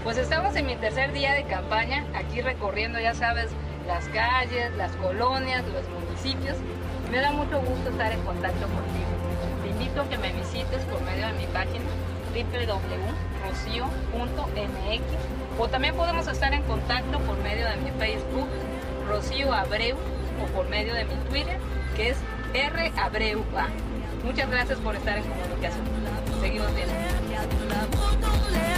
Pues estamos en mi tercer día de campaña, aquí recorriendo, ya sabes, las calles, las colonias, los municipios. Me da mucho gusto estar en contacto contigo. Te invito a que me visites por medio de mi página www.rocio.mx, o también podemos estar en contacto por medio de mi Facebook, Rocío Abreu, o por medio de mi Twitter, que es rabreuA. Muchas gracias por estar en comunicación. Seguimos viendo.